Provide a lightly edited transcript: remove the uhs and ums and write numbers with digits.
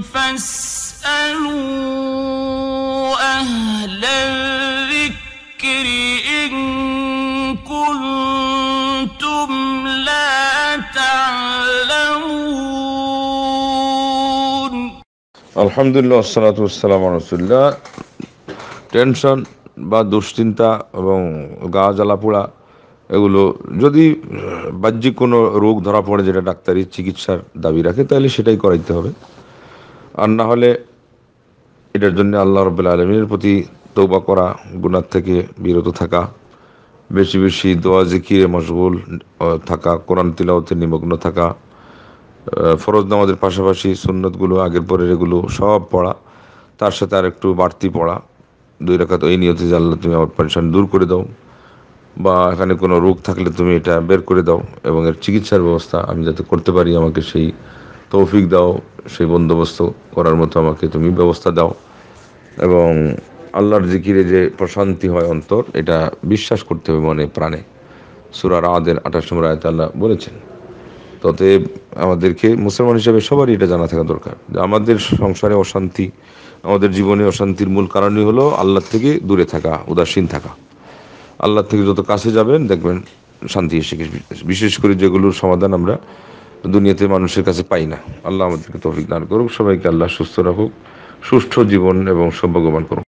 فاسألوا أهل الذكر إن كنتم لا تعلمون আলহামদুলিল্লাহ ওয়াসসালাতু ওয়াসসালামু আলা রাসূলিল্লাহ। টেনশন বা দুশ্চিন্তা এবং গা জ্বালা পোড়া এগুলো যদি বাহ্যিক কোনো রোগ ধরা পড়ে যেটা ডাক্তারি চিকিৎসার দাবি রাখে তাহলে সেটাই করাইতে হবে। আর না হলে এটার জন্য আল্লাহ রাব্বুল আলামিনের প্রতি তওবা করা, গুনাহ থেকে বিরত থাকা, বেশি বেশি দোয়া জিকিরে মশগুল থাকা, কোরআন তিলাওয়াতে নিমগ্ন থাকা, ফরজ নামাজের পাশাপাশি সুন্নতগুলো আগের পরের এগুলো সব পড়া, তার সাথে আর একটু বাড়তি পড়া, 2 রাকাত এই নিয়তে যে আল্লাহ তুমি আমার পেরেশানি দূর করে দাও, বা এখানে কোনো রোগ থাকলে তুমি এটা বের করে দাও এবং এর চিকিৎসার ব্যবস্থা আমি যাতে করতে পারি আমাকে সেই তৌফিক দাও, সেই বন্দোবস্ত করার মতো আমাকে তুমি ব্যবস্থা দাও। এবং আল্লাহর জিকিরে যে প্রশান্তি হয় অন্তর, এটা বিশ্বাস করতে হবে মনে প্রাণে। সূরা রাদের 28 নম্বর আয়াতে আল্লাহ বলেছেন। ততএব আমাদেরকে মুসলমান হিসেবে সবারই এটা জানা থাকা দরকার যে আমাদের সংসারে অশান্তি, আমাদের জীবনে অশান্তির মূল কারণই হলো আল্লাহ থেকে দূরে থাকা, উদাসীন থাকা। আল্লাহ থেকে যত কাছে যাবেন দেখবেন শান্তি এসে গেছে, বিশেষ করে যেগুলোর সমাধান আমরা দুনিয়াতে মানুষের কাছে পাই না। আল্লাহ আমাদেরকে তৌফিক দান করুক, সবাইকে আল্লাহ সুস্থ রাখুক, সুষ্ঠু জীবন এবং সৌভাগ্যবান করুক।